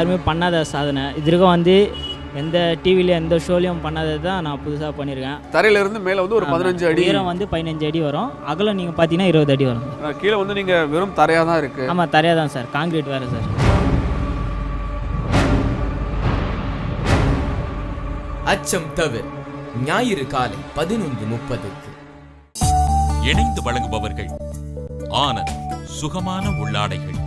யாருமே பண்ணாத சாதனை. இதுவரைக்கும் வந்து எந்த டிவிலையும் எந்த ஷோலையும் பண்ணாதது தான் நான் புதுசாக பண்ணியிருக்கேன். தரையிலேருந்து மேலே வந்து ஒரு 15 அடி, உயரம் வந்து 15 அடி வரும். அகலம் நீங்கள் பார்த்தீங்கன்னா 20 அடி வரும். கீழே வந்து நீங்கள் வெறும் தரையாக தான் இருக்குது. ஆமாம், தரையாக தான் சார், காங்கிரீட் வேறு சார். அச்சம் தவிர ஞாயிறு காலை 11:30க்கு இணைந்து வழங்குபவர்கள் ஆனந்த் சுகமான உள்ளாடைகள்,